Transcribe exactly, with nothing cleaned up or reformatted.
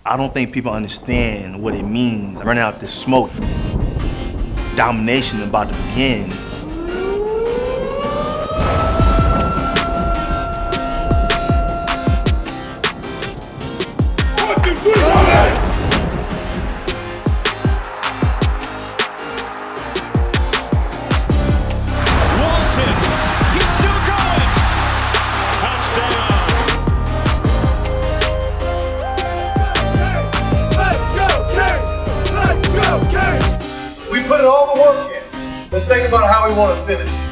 I don't think people understand what it means. Running out the smoke. Domination about to begin. One, two, three, go! We put all the work in. Let's think about how we want to finish.